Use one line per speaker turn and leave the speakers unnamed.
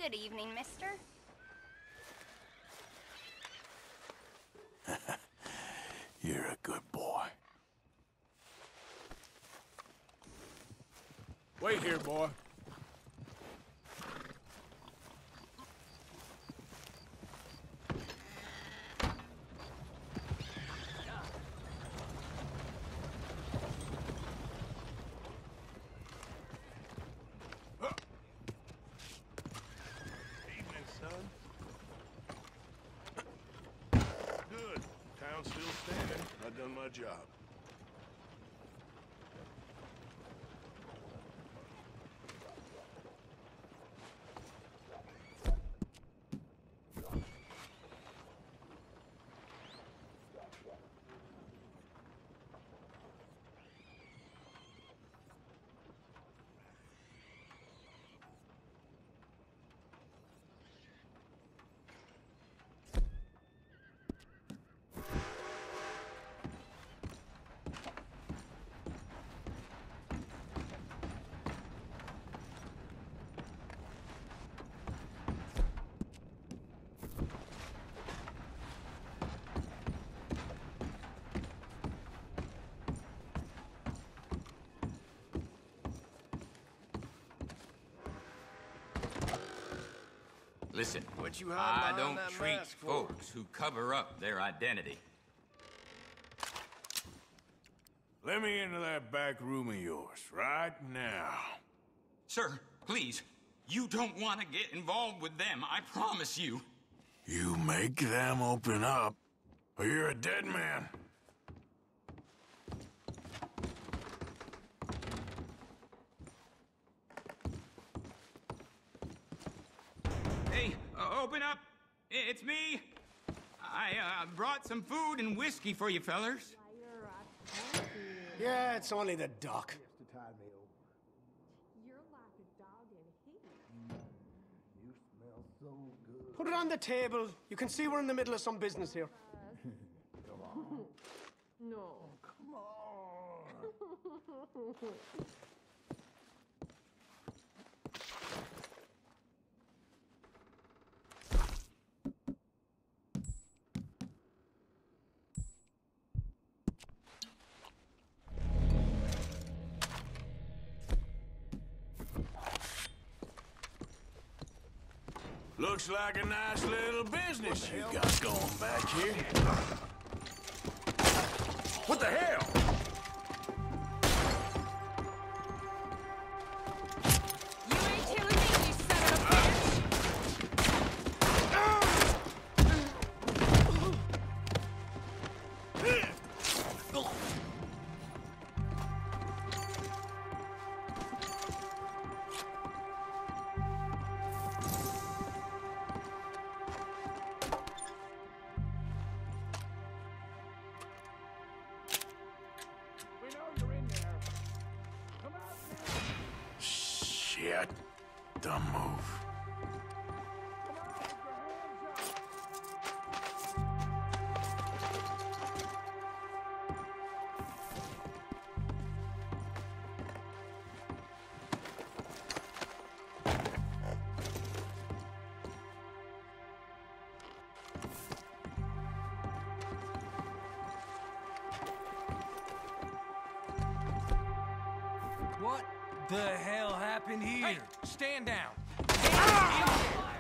Good evening, mister.
You're a good boy.
Wait here, boy.
Evening, son. Good. Town's still standing. I've done my job.
Listen,
What you hiding
I
behind
don't
that
treat
mask for?
folks who cover up their identity.
Let me into that back room of yours, right now.
Sir, please, you don't want to get involved with them, I promise you.
You make them open up, or you're a dead man.
Hey, open up. It's me. I brought some food and whiskey for you fellers.
Yeah, it's only the doc.
You're like a dog in heat.
You smell so good.
Put it on the table. You can see we're in the middle of some business here.
No.
Come on.
Looks like a nice little business you got going back here.
What the hell?
You ain't killing me, you son of a bitch!
We know you're in there. Come out now.
Shit. Dumb move.
Come on, put your hands up.
What the hell happened here? Hey, stand down. Get in there.